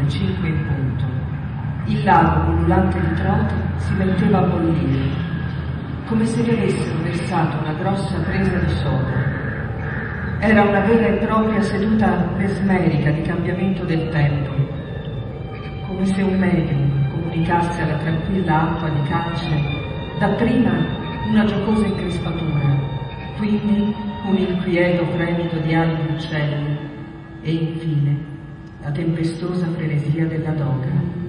le 5 in punto, il lago ululante di trote si metteva a bollire, come se vi avessero versato una grossa presa di soda. Era una vera e propria seduta mesmerica di cambiamento del tempo, come se un medium comunicasse alla tranquilla acqua di calce dapprima una giocosa increspatura, quindi un inquieto fremito di ali di uccelli e infine la tempestosa frenesia della doga.